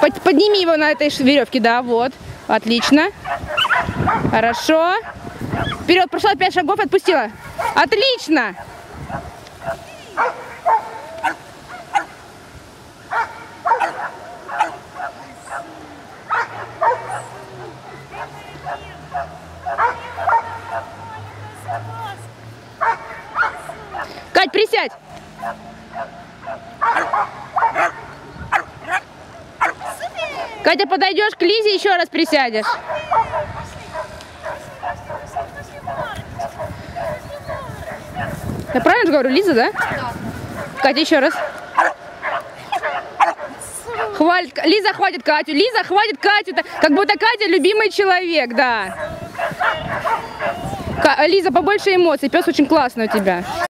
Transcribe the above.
Подними его на этой веревке, да, вот. Отлично. Хорошо. Вперед, прошла 5 шагов, отпустила. Отлично. Кать, присядь. Катя, подойдешь к Лизе, еще раз присядешь. Я правильно же говорю, Лиза, да? Да. Катя, еще раз. Хвалит. Лиза хватит Катю. Лиза хватит Катю. Как будто Катя любимый человек, да. Лиза, побольше эмоций. Пес очень классный у тебя.